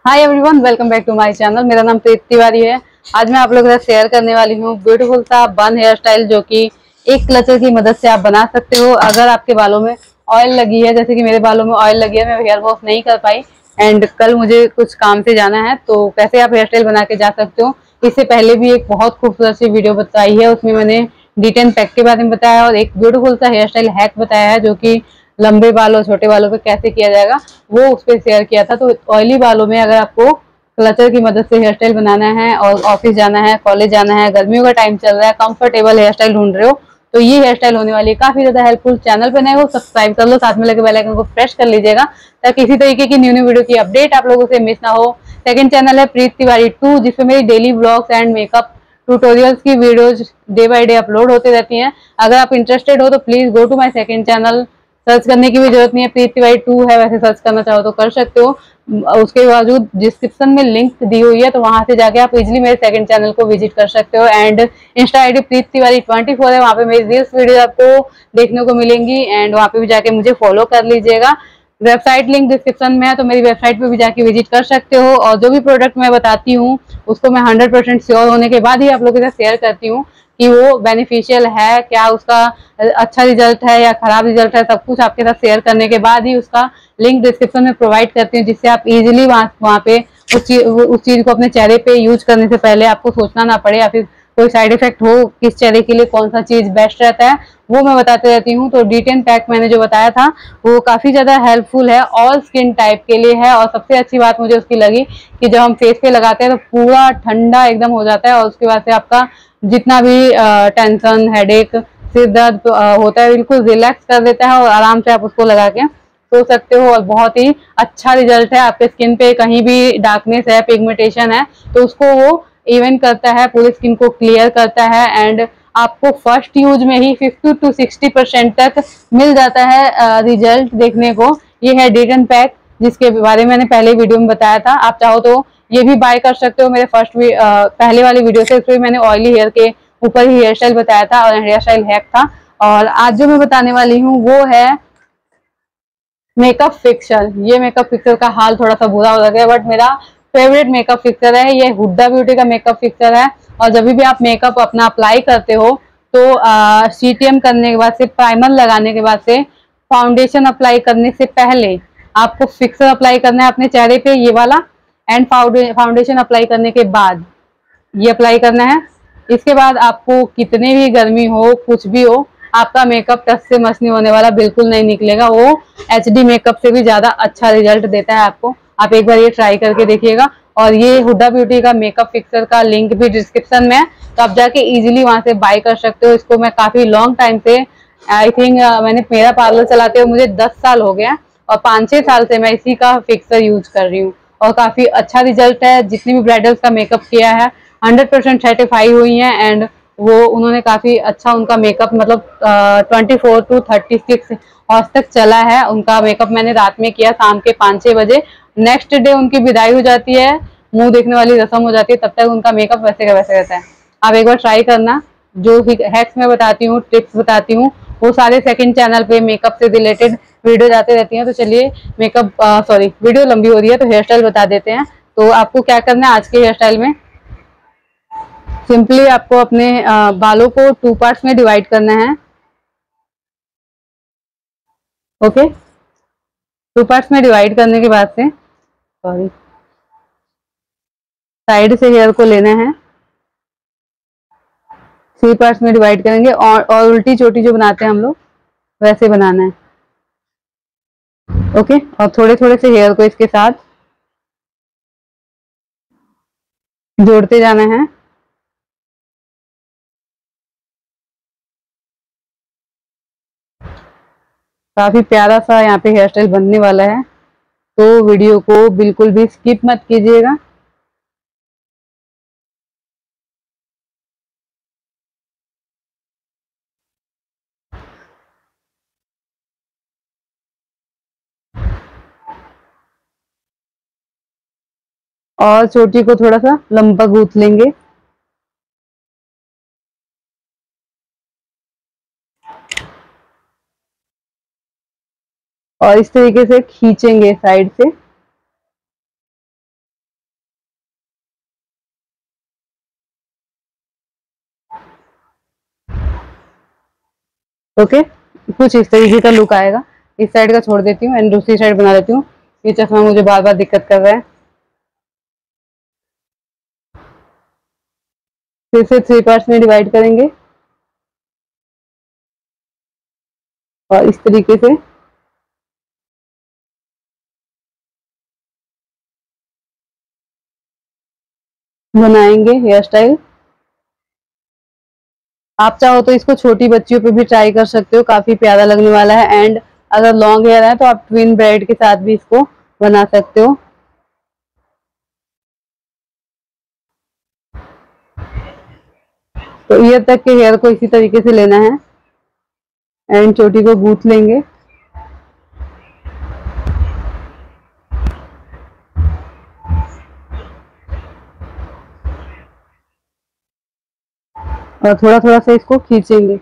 Hi everyone, welcome back to my channel. मेरा नाम प्रीति तिवारी है। आज मैं आप लोगों के साथ शेयर करने वाली हूँ ब्यूटीफुल सा बन हेयर स्टाइल, जो कि एक क्लचर की मदद से आप बना सकते हो। अगर आपके बालों में ऑयल लगी है, जैसे कि मेरे बालों में ऑयल लगी है, मैं हेयर वॉश नहीं कर पाई एंड कल मुझे कुछ काम से जाना है, तो कैसे आप हेयर स्टाइल बना के जा सकते हो। इससे पहले भी एक बहुत खूबसूरत सी वीडियो बताई है, उसमें मैंने D10 पैक के बारे में बताया और एक ब्यूटीफुल सा हेयर स्टाइल हैक बताया है, जो कि लंबे बालों छोटे बालों पे कैसे किया जाएगा, वो उस पर शेयर किया था। तो ऑयली बालों में अगर आपको क्लचर की मदद से हेयर स्टाइल बनाना है और ऑफिस जाना है, कॉलेज जाना है, गर्मियों का टाइम चल रहा है, कंफर्टेबल हेयर स्टाइल ढूंढ रहे हो, तो ये हेयर स्टाइल होने वाली है काफी ज्यादा हेल्पफुल। चैनल पे नए हो सब्सक्राइब कर लो, साथ में लगे बेल आइकन को प्रेस कर लीजिएगा, ताकि इसी तरीके की न्यू न्यू वीडियो की अपडेट आप लोगों से मिस ना हो। सेकंड चैनल है प्रीति तिवारी 2, जिसमें मेरी daily blogs and makeup tutorials की videos day by day upload होते रहती हैं। अगर आप इंटरेस्टेड हो तो please go to my second channel. Search करने की भी जरूरत नहीं है, प्रीति तिवारी 2 है, वैसे सर्च करना चाहो तो कर सकते हो। उसके बावजूद डिस्क्रिप्शन में लिंक दी हुई है, तो वहां से जाके आप इजिली मेरे सेकंड चैनल को विजिट कर सकते हो। And insta ID Preeti Tiwari 24 है, वहां पे मेरी रील्स वीडियो आपको देखने को मिलेंगी एंड वहां पे भी जाके मुझे फॉलो कर लीजिएगा। वेबसाइट लिंक डिस्क्रिप्शन में है, तो मेरी वेबसाइट पे भी जाके विजिट कर सकते हो। और जो भी प्रोडक्ट मैं बताती हूँ उसको मैं 100% श्योर होने के बाद ही आप लोगों के साथ शेयर करती हूँ कि वो बेनिफिशियल है, क्या उसका अच्छा रिजल्ट है या खराब रिजल्ट है। सब कुछ आपके साथ शेयर करने के बाद ही उसका लिंक डिस्क्रिप्शन में प्रोवाइड करती हूँ, जिससे आप इजीली वहां पे उस चीज को अपने चेहरे पे यूज करने से पहले आपको सोचना ना पड़े, या फिर कोई साइड इफेक्ट हो, किस चेहरे के लिए कौन सा चीज बेस्ट रहता है, वो मैं बताते रहती हूँ। तो D10 पैक मैंने जो बताया था वो काफी ज्यादा हेल्पफुल है, ऑल स्किन टाइप के लिए है। और सबसे अच्छी बात मुझे उसकी लगी कि जब हम फेस पे लगाते हैं तो पूरा ठंडा एकदम हो जाता है, और उसके बाद से आपका जितना भी टेंशन, हेडेक, सिर दर्द होता है, बिल्कुल रिलैक्स कर देता है और आराम से आप उसको लगा के सो सकते हो। और बहुत ही अच्छा रिजल्ट है। आपके स्किन पे कहीं भी डार्कनेस है, पिगमेंटेशन है, तो उसको वो इवन करता है, पूरी स्किन को क्लियर करता है। एंड आपको फर्स्ट यूज में ही 50 to 60% तक मिल जाता है रिजल्ट देखने को। ये है D10 पैक, जिसके बारे में मैंने पहले वीडियो में बताया था। आप चाहो तो ये भी बाय कर सकते हो। मेरे पहले वाली वीडियो से उसमें मैंने ऑयली हेयर के ऊपर ही हेयर स्टाइल बताया था और हेयर स्टाइल हैक था। और आज जो मैं बताने वाली हूँ वो है मेकअप फिक्सर। ये मेकअप फिक्सर का हाल थोड़ा सा बुरा हो गया, बट मेरा फेवरेट मेकअप फिक्सर है। ये हुड्डा ब्यूटी का मेकअप फिक्सर है। और जब भी आप मेकअप अपना अप्लाई करते हो तो CTM करने के बाद से, प्राइमर लगाने के बाद से, फाउंडेशन अप्लाई करने से पहले आपको फिक्सर अप्लाई करना है अपने चेहरे पे, ये वाला। एंड फाउंडेशन अप्लाई करने के बाद ये अप्लाई करना है। इसके बाद आपको कितने भी गर्मी हो, कुछ भी हो, आपका मेकअप टच से मस नहीं होने वाला, बिल्कुल नहीं निकलेगा। वो HD मेकअप से भी ज्यादा अच्छा रिजल्ट देता है आपको। आप एक बार ये ट्राई करके देखिएगा। और ये हुड्डा ब्यूटी का मेकअप फिक्सर का लिंक भी डिस्क्रिप्शन में है, तो आप जाके इजीली वहां से बाय कर सकते हो। इसको मैं काफी लॉन्ग टाइम से, आई थिंक मैंने मेरा पार्लर चलाते हुए मुझे 10 साल हो गया, और 5-6 साल से मैं इसी का फिक्सर यूज कर रही हूँ और काफी अच्छा रिजल्ट है। जितनी भी ब्राइडल्स का मेकअप किया है 100% सर्टिफाई हुई हैं। एंड वो उन्होंने काफी अच्छा उनका मेकअप, मतलब 24 to 36 आवर्स तक चला है उनका मेकअप। मैंने रात में किया, शाम के 5-6 बजे। नेक्स्ट डे उनकी विदाई हो जाती है, मुंह देखने वाली रस्म हो जाती है, तब तक उनका मेकअप वैसे का वैसे रहता है। आप एक बार ट्राई करना। जो हैक्स मैं बताती हूँ, टिप्स बताती हूँ, वो सारे सेकंड चैनल पे मेकअप से रिलेटेड वीडियो जाते रहती हैं। तो चलिए, मेकअप सॉरी, वीडियो लंबी हो रही है तो हेयर स्टाइल बता देते हैं। तो आपको क्या करना है आज के हेयर स्टाइल में, सिंपली आपको अपने बालों को 2 पार्ट्स में डिवाइड करना है। ओके, 2 पार्ट्स में डिवाइड करने के बाद से, सॉरी, साइड से हेयर को लेना है, 3 पार्ट्स में डिवाइड करेंगे और उल्टी चोटी जो बनाते हैं हम लोग, वैसे बनाना है। ओके, और थोड़े थोड़े से हेयर को इसके साथ जोड़ते जाना है। काफी प्यारा सा यहाँ पे हेयर स्टाइल बनने वाला है, तो वीडियो को बिल्कुल भी स्किप मत कीजिएगा। और चोटी को थोड़ा सा लंबा गूंथ लेंगे। और इस तरीके से खींचेंगे साइड से। ओके, कुछ इस तरीके का लुक आएगा। इस साइड का छोड़ देती हूँ एंड दूसरी साइड बना लेती हूँ। ये चश्मा मुझे बार बार दिक्कत कर रहा है। फिर से 3 पार्ट्स में डिवाइड करेंगे और इस तरीके से बनाएंगे हेयर स्टाइल। आप चाहो तो इसको छोटी बच्चियों पे भी ट्राई कर सकते हो, काफी प्यारा लगने वाला है। एंड अगर लॉन्ग हेयर है तो आप ट्विन ब्राइड के साथ भी इसको बना सकते हो। तो ईयर तक के हेयर को इसी तरीके से लेना है एंड चोटी को गूंथ लेंगे। और थोड़ा थोड़ा सा इसको खींचेंगे।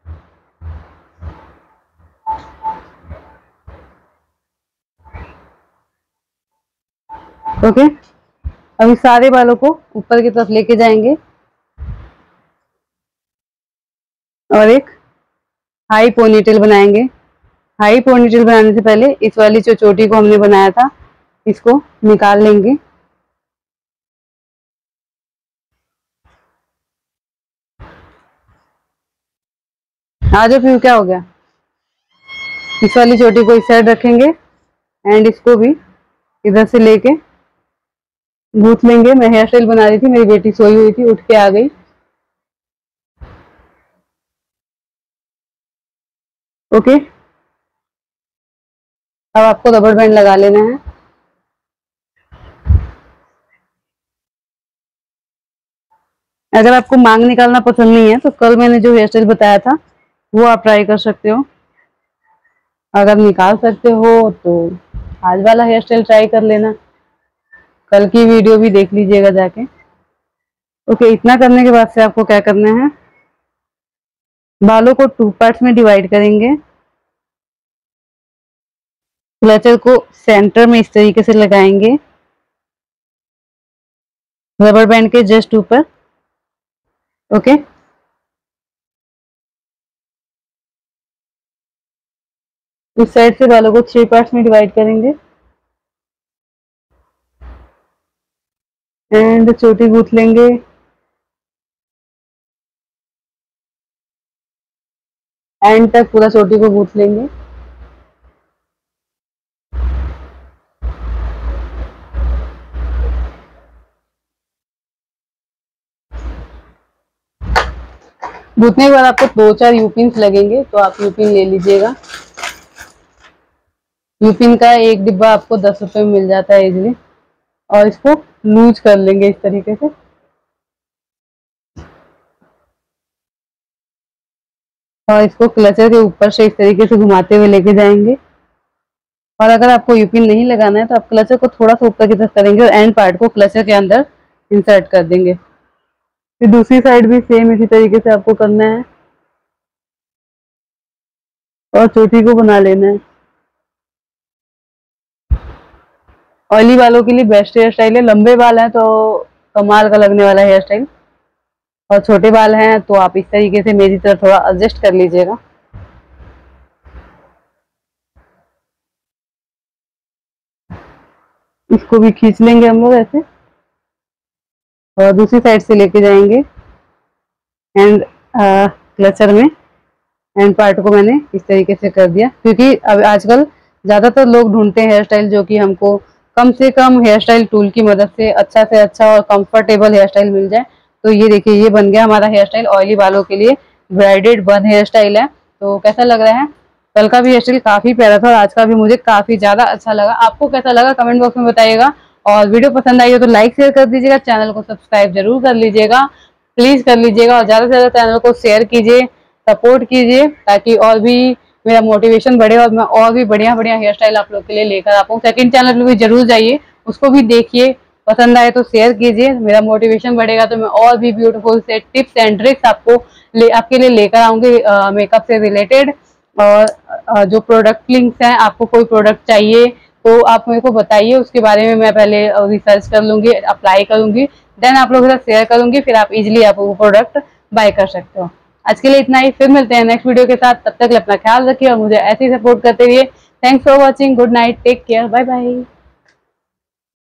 ओके, अब इस सारे बालों को ऊपर की तरफ लेके जाएंगे और एक हाई पोनीटेल बनाएंगे। हाई पोनीटेल बनाने से पहले इस वाली जो चोटी को हमने बनाया था इसको निकाल लेंगे। आज फिर क्या हो गया, इस वाली चोटी को इस साइड रखेंगे एंड इसको भी इधर से लेके गूंथ लेंगे। मैं हेयर स्टाइल बना रही थी, मेरी बेटी सोई हुई थी, उठ के आ गई। ओके, अब आपको रबर बैंड लगा लेना है। अगर आपको मांग निकालना पसंद नहीं है तो कल मैंने जो हेयर स्टाइल बताया था वो आप ट्राई कर सकते हो। अगर निकाल सकते हो तो आज वाला हेयर स्टाइल ट्राई कर लेना, कल की वीडियो भी देख लीजिएगा जाके। ओके, इतना करने के बाद से आपको क्या करना है, बालों को 2 पार्ट्स में डिवाइड करेंगे। क्लचर को सेंटर में इस तरीके से लगाएंगे, रबर बैंड के जस्ट ऊपर। ओके, इस साइड से बालों को 3 पार्ट्स में डिवाइड करेंगे एंड चोटी गूंथ लेंगे। एंड तक पूरा चोटी को गूंथ लेंगे। गूंथने के बाद आपको 2-4 यूपिन्स लगेंगे तो आप यूपिन ले लीजिएगा। यूपिन का एक डिब्बा आपको 10 रुपए में मिल जाता है इजीली। और इसको लूज कर लेंगे इस तरीके से। और इसको क्लचर के ऊपर से इस तरीके से घुमाते हुए लेके जाएंगे। और अगर आपको यूपिन नहीं लगाना है तो आप क्लचर को थोड़ा सा ऊपर की तरफ करेंगे और एंड पार्ट को क्लचर के अंदर इंसर्ट कर देंगे। फिर दूसरी साइड भी सेम इसी तरीके से आपको करना है और चोटी को बना लेना है। ऑयली बालों के लिए बेस्ट हेयर स्टाइल है। लंबे बाल हैं तो कमाल का लगने वाला हेयर स्टाइल, और छोटे बाल हैं तो आप इस तरीके से मेरी तरह थोड़ा एडजस्ट कर लीजिएगा। इसको भी खींच लेंगे हम लोग ऐसे और दूसरी साइड से लेके जाएंगे एंड क्लचर में एंड पार्ट को मैंने इस तरीके से कर दिया, क्योंकि अब आजकल ज्यादातर लोग ढूंढते हैं हेयर स्टाइल जो कि हमको कम से कम हेयर स्टाइल टूल की मदद से अच्छा और कंफर्टेबल हेयर स्टाइल मिल जाए। तो ये देखिए, ये बन गया हमारा हेयर स्टाइल। ऑयली बालों के लिए ब्राइडेड बन हेयर स्टाइल है। तो कैसा लग रहा है? कल का भी हेयर स्टाइल काफी प्यारा था और आज का भी मुझे काफी ज्यादा अच्छा लगा। आपको कैसा लगा कमेंट बॉक्स में बताइएगा। और वीडियो पसंद आई हो तो लाइक शेयर कर दीजिएगा, चैनल को सब्सक्राइब जरूर कर लीजिएगा, प्लीज कर लीजिएगा। और ज्यादा से ज्यादा चैनल को शेयर कीजिए, सपोर्ट कीजिए, ताकि और भी मेरा मोटिवेशन बढ़े और मैं और भी बढ़िया बढ़िया हेयर स्टाइल आप लोग के लिए लेकर आ पाऊँ। सेकंड चैनल पे भी जरूर जाइए, उसको भी देखिए, पसंद आए तो शेयर कीजिए। मेरा मोटिवेशन बढ़ेगा तो मैं और भी ब्यूटीफुल से टिप्स एंड ट्रिक्स आपके लिए लेकर आऊंगी मेकअप से रिलेटेड। और जो प्रोडक्ट लिंक्स हैं, आपको कोई प्रोडक्ट चाहिए तो आप मेरे को बताइए, उसके बारे में मैं पहले रिसर्च कर लूंगी, अप्लाई करूंगी, देन आप लोगों के साथ शेयर करूंगी, फिर आप इजिली आप वो प्रोडक्ट बाय कर सकते हो। आज के लिए इतना ही, फिर मिलते हैं नेक्स्ट वीडियो के साथ। तब तक अपना ख्याल रखिए और मुझे ऐसे ही सपोर्ट करते रहिए। Thanks for watching, good night, take care, bye bye.